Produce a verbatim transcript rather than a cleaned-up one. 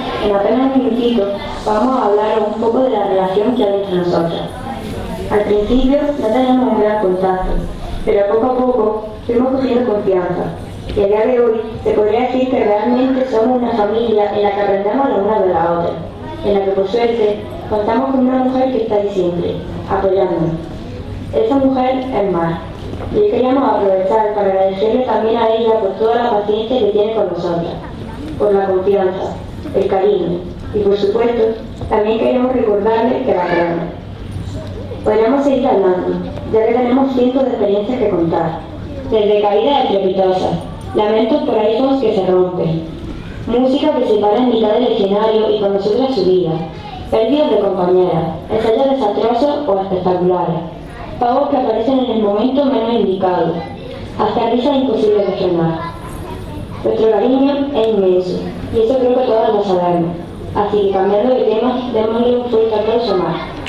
en apenas un minutito, vamos a hablar un poco de la relación que hay entre nosotras. Al principio no teníamos un gran contacto, pero poco a poco fuimos cogiendo confianza. Y a día de hoy se podría decir que realmente somos una familia en la que aprendemos la una de la otra, en la que por suerte contamos con una mujer que está ahí siempre, apoyándonos. Esa mujer es Mar, y hoy queríamos aprovechar para agradecerle también a ella por toda la paciencia que tiene con nosotras, por la confianza, el cariño, y por supuesto también queremos recordarle que la queremos. Podríamos seguir hablando, ya que tenemos cientos de experiencias que contar, desde caídas estrepitosas, lamentos por iPhones que se rompen, música que se para en mitad del escenario y con nosotras subida, pérdidas de compañeras, ensayos desastrosos o espectaculares, pagos que aparecen en el momento menos indicado, hasta risas imposibles de frenar. Nuestro cariño es inmenso, y eso creo que todas lo sabemos, así que cambiando de tema, démosle un fuerte aplauso más.